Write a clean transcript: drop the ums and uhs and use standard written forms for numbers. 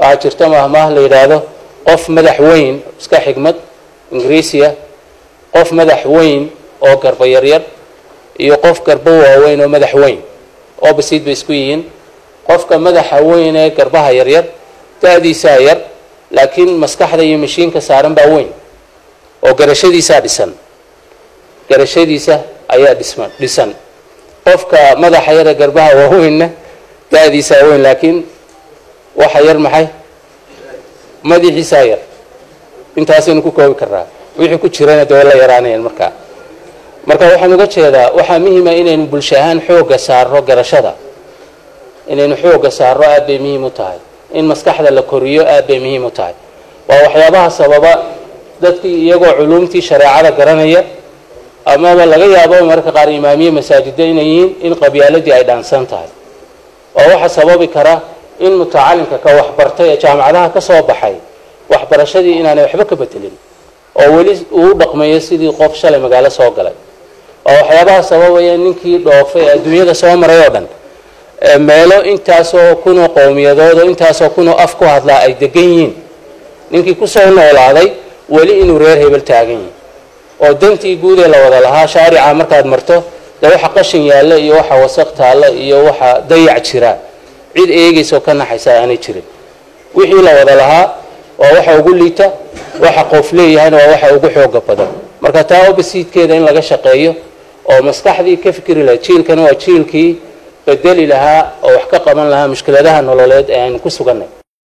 jirta mahmaah la yiraahdo qof madax weyn iska xigmad ingiriisiya qof madax weyn oo garba yaryar iyo qof garba waaweyn oo madax weyn oo basiid bay isku yihiin qofka madaxa weyn ee garbaha yaryar taadiisa yar laakiin maskaxda iyo mashiinka saaran baa weyn oo garashadiisa ayaa dhisan qofka madaxa yar ee garbaha waaweynna taadiisa weyn laakiin waxa yar maxay madaxiisa yar intaasaynu ku koobi karnaa wixii ku jirana dee la yaraanayaan marka waxaan uga jeedaa waxaa muhiim ah inaynu bulsho ahaan xooga saaro garashada inaynu xooga saaro aad bay muhiim u tahay in maskaxda la koriyo aad bay muhiim u tahay waa waxyaabaha sababa dadkii iyagoo culuumtii shareecada garanaya amaba laga yaabo marka qaar imaamiye masaajida inay yihiin in qabyaaladii ay dhaansan tahay oo waxa sababi kara in mutacallimka ka waxbartay ee jaamacadaha ka soo baxay waxbarashadii inaanay waxba ka bedelin oo weli uu dhaqmayo sidii qof shalay magaalo soo galay oo waxyaabaha sababaya ninkii dhoofay adduunyada soo maray oo dhan meelo intaasoo kunoo qowmiyadood oo intaasoo kunoo af ku hadlaa ay degan yihiin ninkii ku soo noolaaday weli inuu reer hebel taagan yahay oo dantii guud ee la wada lahaa shaarica markaad marto dee waxa qashin yaalla iyo waxa wasaq taalla iyo waxa dayac jira cid eegaysa oo ka naxaysa aanay jirin wixii la wada lahaa waa waxa ugu liita waxa qof leeyahayna waa waxa ugu xooga badan marka taa oo basiidkeeda in laga shaqeeyo oo maskaxdii ka fikri lahayd jiilkana waa jiilkii bedeli lahaa oo wax ka qaban lahaa mushkiladaha nololeed ee aynu ku sugannay